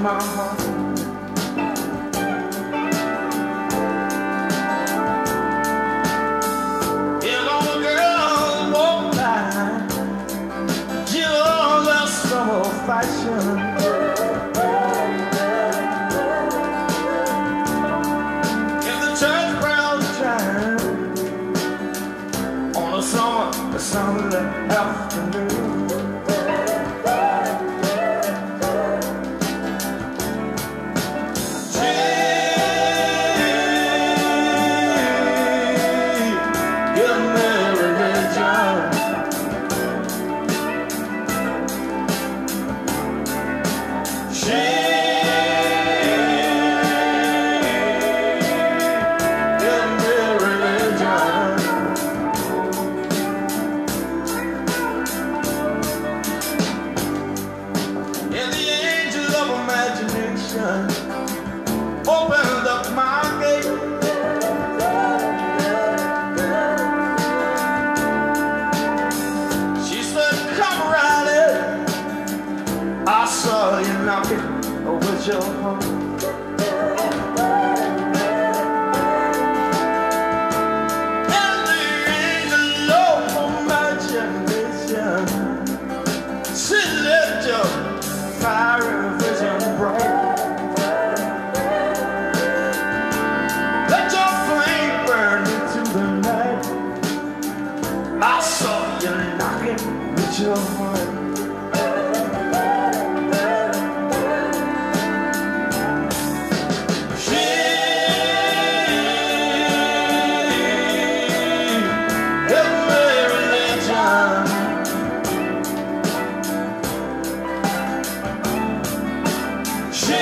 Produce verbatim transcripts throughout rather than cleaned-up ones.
my heart. You know the girls won't lie. You know the summer fashion. In the church bells chime on a summer, a summer afternoon. Opened up my gate. She said, come right in. I saw you knocking with your heart. And the angel of imagination, she lit your fiery vision bright. I saw you knocking with your heart. She is my religion. She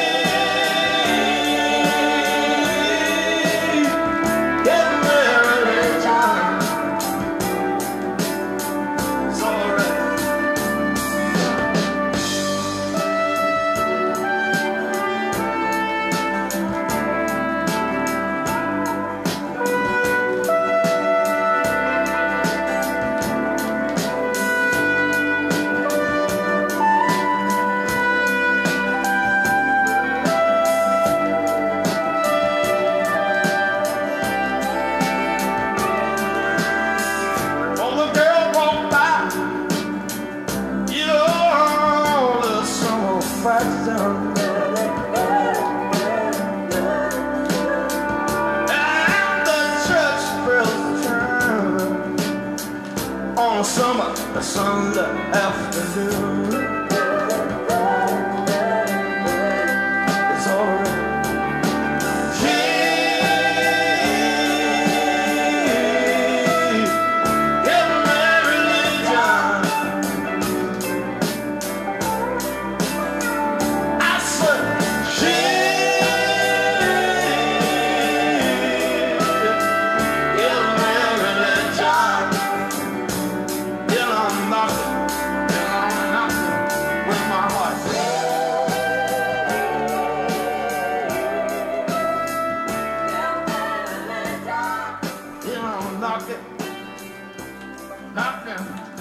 on a summer, a Sunday afternoon. It's alright. She is my religion. I said she is my religion. And I'm knocking, and I'm knocking with my heart. And I'm knocking, knocking.